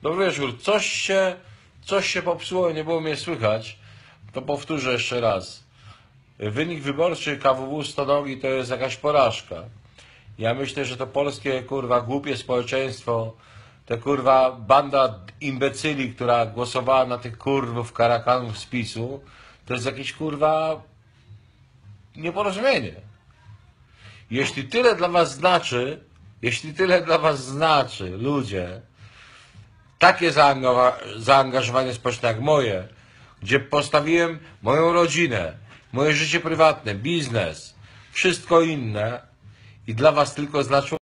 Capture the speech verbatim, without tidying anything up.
Dobry wieczór. Coś się, coś się popsuło, nie było mnie słychać. To powtórzę jeszcze raz. Wynik wyborczy K W W Stonogi to jest jakaś porażka. Ja myślę, że to polskie, kurwa, głupie społeczeństwo, te, kurwa, banda imbecyli, która głosowała na tych, kurwów, karakanów z PiSu, to jest jakieś, kurwa, nieporozumienie. Jeśli tyle dla was znaczy, jeśli tyle dla was znaczy, ludzie, takie zaangażowanie społeczne jak moje, gdzie postawiłem moją rodzinę, moje życie prywatne, biznes, wszystko inne i dla was tylko znaczyło